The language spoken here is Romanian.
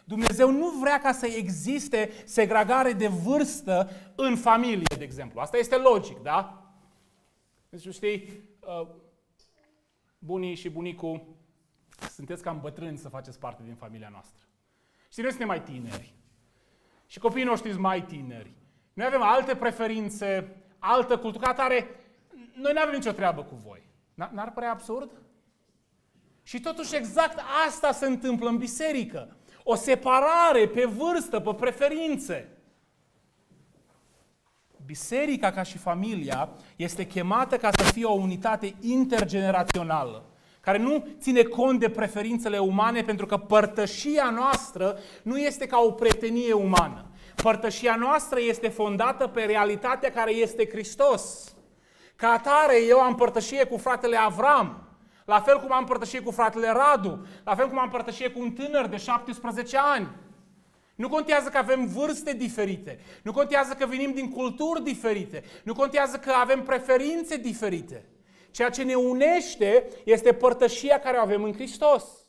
Dumnezeu nu vrea ca să existe segregare de vârstă în familie, de exemplu. Asta este logic, da? Deci, știi, bunii și bunicul, sunteți cam bătrâni să faceți parte din familia noastră. Și noi suntem mai tineri. Și copiii noștri sunt mai tineri. Noi avem alte preferințe, altă cultură, ca atare, noi nu avem nicio treabă cu voi. N-ar părea absurd? Și totuși exact asta se întâmplă în biserică. O separare pe vârstă, pe preferințe. Biserica, ca și familia, este chemată ca să fie o unitate intergenerațională, care nu ține cont de preferințele umane, pentru că părtășia noastră nu este ca o prietenie umană. Părtășia noastră este fondată pe realitatea care este Hristos. Ca atare, eu am părtășie cu fratele Avram, la fel cum am părtășie cu fratele Radu, la fel cum am părtășie cu un tânăr de 17 ani. Nu contează că avem vârste diferite, nu contează că venim din culturi diferite, nu contează că avem preferințe diferite. Ceea ce ne unește este părtășia care o avem în Hristos.